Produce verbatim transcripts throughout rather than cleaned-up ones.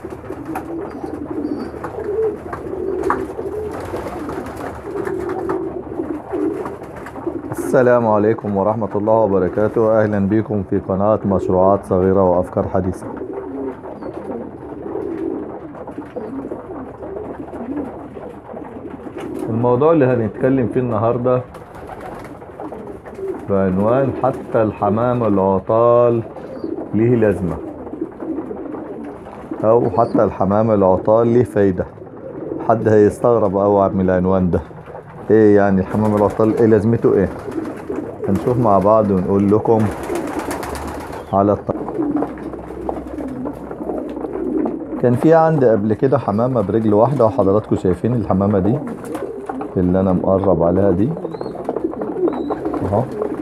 السلام عليكم ورحمة الله وبركاته. أهلا بكم في قناة مشروعات صغيرة وأفكار حديثة. الموضوع اللي هنتكلم فيه النهاردة بعنوان حتى الحمام العطال ليه لازمة، أو حتى الحمام العطال ليه فايدة. حد هيستغرب أوي من العنوان ده، ايه يعني الحمام العطال ايه لازمته ايه؟ هنشوف مع بعض ونقول لكم على الطريق. كان في عندي قبل كده حمامة برجل واحدة، وحضراتكم شايفين الحمامة دي اللي انا مقرب عليها دي اهو.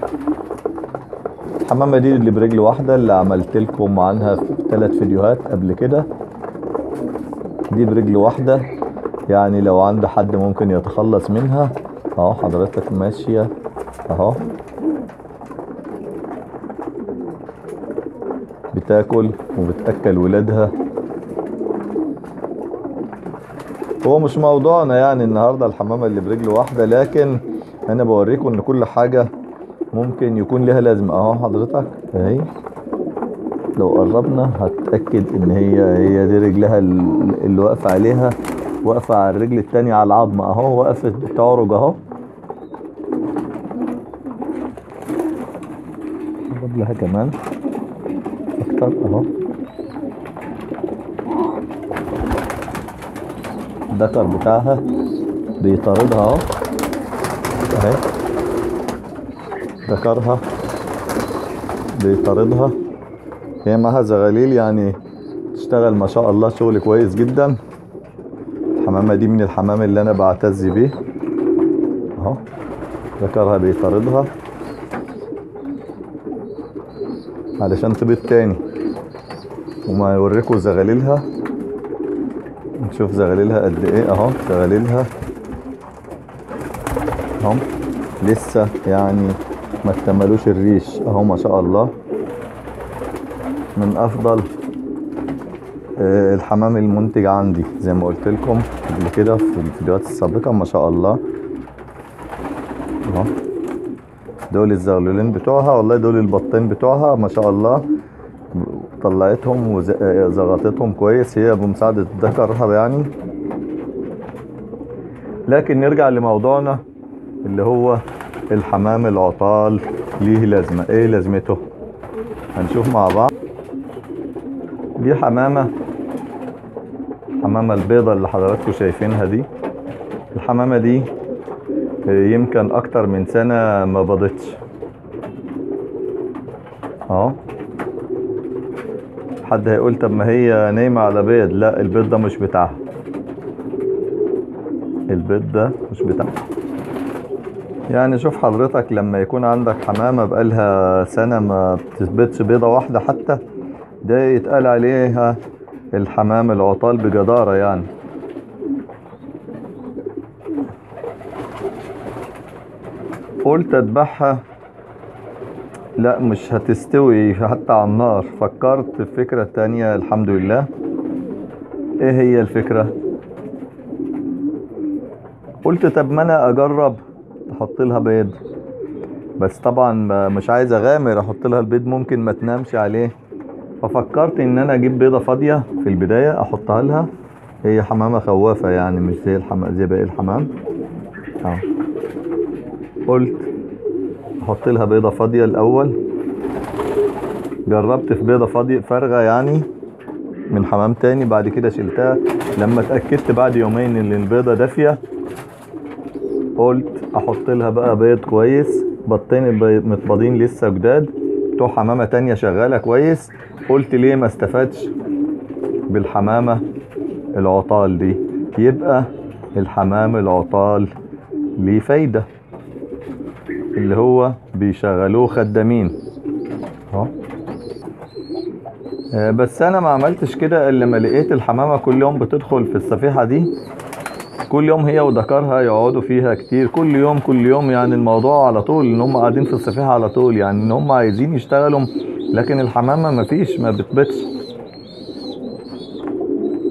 الحمامة دي اللي برجل واحدة اللي عملت لكم عنها في ثلاث فيديوهات قبل كده، دي برجل واحدة. يعني لو عند حد ممكن يتخلص منها اهو. حضرتك ماشية اهو، بتاكل وبتأكل ولادها. هو مش موضوعنا يعني النهاردة الحمامة اللي برجل واحدة، لكن انا بوريكم ان كل حاجة ممكن يكون لها لازمة اهو. حضرتك اهي لو قربنا هتأكد ان هي هي دي رجلها اللي واقفة عليها، واقفة على الرجل التانية على العظمة اهو، وقفت بتعرج اهو. اقرب لها كمان اكتر اهو. الذكر بتاعها بيطاردها اهو اهي، ذكرها بيطاردها. هي معاها زغاليل يعني تشتغل ما شاء الله شغل كويس جدا. الحمامة دي من الحمام اللي انا بعتز بيه اهو. ذكرها بيطاردها علشان تبيض تاني، وما يوريكم زغاليلها. نشوف زغاليلها قد ايه اهو. زغاليلها اهو لسه يعني ما اكتملوش الريش اهو ما شاء الله. من افضل الحمام المنتج عندي زي ما قلت لكم قبل كده في الفيديوهات السابقة ما شاء الله اهو. دول الزغلولين بتوعها، والله دول البطين بتوعها ما شاء الله. طلعتهم وزغطتهم كويس هي بمساعدة ذكرها يعني. لكن نرجع لموضوعنا اللي هو الحمام العطال ليه لازمة. ايه لازمته؟ هنشوف مع بعض. دي حمامة حمامة البيضة اللي حضراتكم شايفينها دي. الحمامة دي يمكن اكتر من سنة ما بيضتش اهو. حد هيقول طب ما هي نايمة على بيض. لا، البيض ده مش بتاعها. البيض ده مش بتاعها. يعني شوف حضرتك لما يكون عندك حمامة بقالها سنة ما بتثبتش بيضة واحدة حتى، ده يتقال عليها الحمام العطال بجدارة يعني. قلت اذبحها، لا مش هتستوي حتى على النار. فكرت في فكرة تانية الحمد لله. ايه هي الفكرة؟ قلت طب ما انا اجرب احط لها بيض، بس طبعا مش عايز اغامر احط لها البيض ممكن ما تنامش عليه. ففكرت ان انا اجيب بيضة فاضية في البداية احطها لها. هي حمامة خوافة يعني مش زي الحمام زي باقي الحمام اه. قلت احط لها بيضة فاضية الاول. جربت في بيضة فاضية فارغة يعني من حمام تاني، بعد كده شلتها. لما اتأكدت بعد يومين ان البيضة دافية قلت احط لها بقى بيض كويس. بطين متباضين لسه جداد بتوع حمامة تانية شغالة كويس. قلت ليه ما استفادش بالحمامة العطال دي؟ يبقى الحمام العطال ليه فايدة، اللي هو بيشغلوه خدامين اهو. بس انا ما عملتش كده الا لما لقيت الحمامة كل يوم بتدخل في الصفيحة دي. كل يوم هي وذكرها يقعدوا فيها كتير، كل يوم كل يوم يعني الموضوع على طول ان هم قاعدين في الصفيحة على طول، يعني ان هم عايزين يشتغلوا. لكن الحمامة ما فيش ما بتبتش.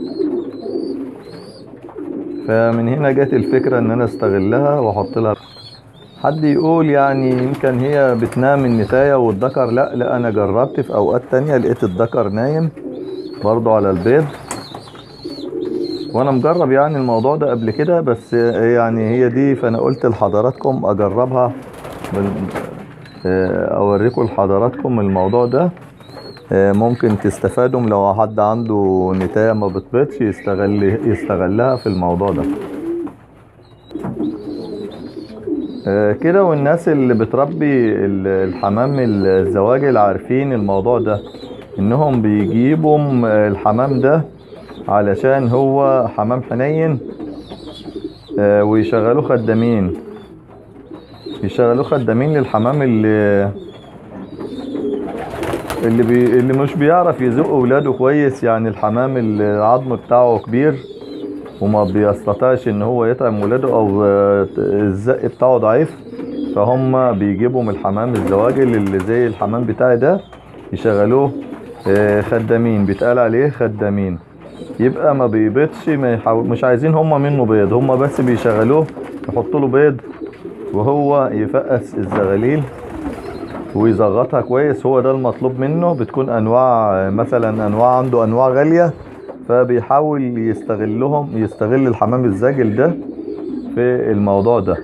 فمن هنا جت الفكرة ان انا استغلها واحط لها. حد يقول يعني يمكن هي بتنام النتاية والذكر. لا لا، انا جربت في اوقات تانية لقيت الذكر نايم برضو على البيض، وانا مجرب يعني الموضوع ده قبل كده، بس يعني هي دي، فانا قلت لحضراتكم اجربها بال- اوريكم لحضراتكم الموضوع ده. ممكن تستفادوا لو حد عنده نتاية ما بتبيضش يستغل يستغلها في الموضوع ده. كده، والناس اللي بتربي الحمام الزواجل عارفين الموضوع ده، انهم بيجيبوا الحمام ده علشان هو حمام حنين، ويشغلوه خدامين يشغلوه خدامين للحمام اللي اللي, بي اللي مش بيعرف يزق اولاده كويس، يعني الحمام اللي العظم بتاعه كبير وما بيستطيعش ان هو يطعم ولاده، او الزق بتاعه ضعيف، فهم بيجيبوا من الحمام الزواجل اللي زي الحمام بتاعي ده يشغلوه خدامين، بيتقال عليه خدامين. يبقى ما بيبيضش، ما يحاول مش عايزين هم منه بيض، هم بس بيشغلوه يحطوا له بيض وهو يفقس الزغاليل ويزغطها كويس. هو ده المطلوب منه. بتكون انواع، مثلا انواع عنده انواع غالية، فبيحاول يستغلهم يستغل الحمام الزاجل ده في الموضوع ده.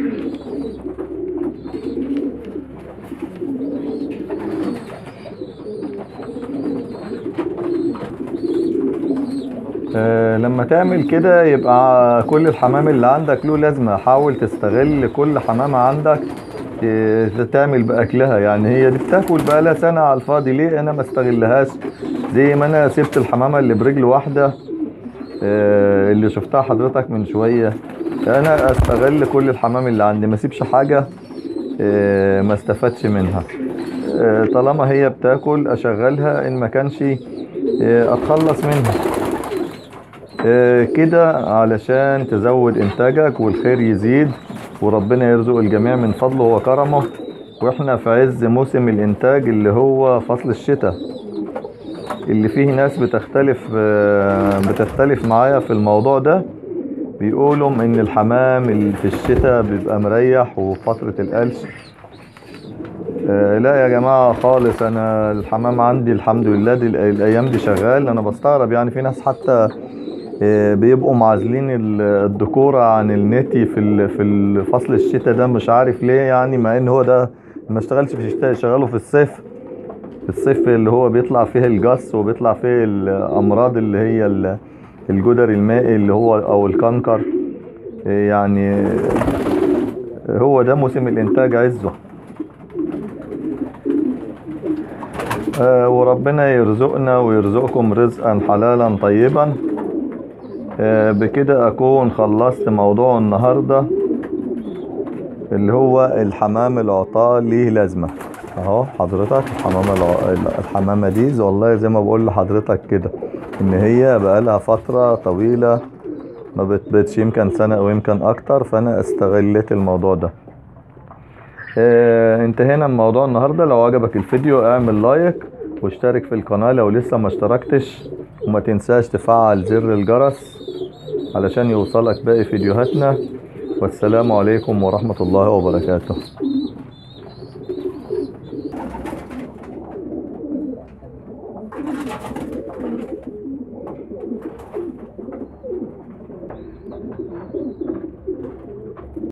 أه لما تعمل كده يبقى كل الحمام اللي عندك له لازمة. حاول تستغل كل حمامة عندك تعمل بأكلها. يعني هي دي بتاكل بقى لها سنة على الفاضي، ليه انا ما استغلهاش؟ زي ما انا سبت الحمامة اللي برجل واحدة أه اللي شفتها حضرتك من شوية، انا استغل كل الحمام اللي عندي، ما اسيبش حاجة أه ما استفادش منها. أه طالما هي بتاكل اشغلها، ان ما كانش أه اتخلص منها. كده علشان تزود انتاجك والخير يزيد وربنا يرزق الجميع من فضله وكرمه. واحنا في عز موسم الانتاج اللي هو فصل الشتاء، اللي فيه ناس بتختلف بتختلف معايا في الموضوع ده. بيقولوا ان الحمام اللي في الشتاء بيبقى مريح وفترة القلش. لا يا جماعة خالص، انا الحمام عندي الحمد لله دي الايام دي شغال. انا بستغرب يعني في ناس حتى بيبقوا معزلين الذكورة عن النتي في في فصل الشتاء ده، مش عارف ليه يعني، مع ان هو ده ما اشتغلش في الشتاء، شغاله في الصيف. في الصيف اللي هو بيطلع فيه الجص وبيطلع فيه الامراض اللي هي الجدر المائي اللي هو او الكنكر. يعني هو ده موسم الانتاج عزه. وربنا يرزقنا ويرزقكم رزقا حلالا طيبا. بكده اكون خلصت موضوع النهاردة اللي هو الحمام العطاء ليه لازمة. اهو حضرتك الحمامة الحمامة دي والله زي ما بقول لحضرتك كده، ان هي بقالها فترة طويلة ما بتبيضش، يمكن سنة او يمكن اكتر، فانا استغلت الموضوع ده. اه انتهينا من موضوع النهاردة. لو عجبك الفيديو اعمل لايك واشترك في القناة لو لسه ما اشتركتش، وما تنساش تفعل زر الجرس علشان يوصلك باقي فيديوهاتنا. والسلام عليكم ورحمة الله وبركاته.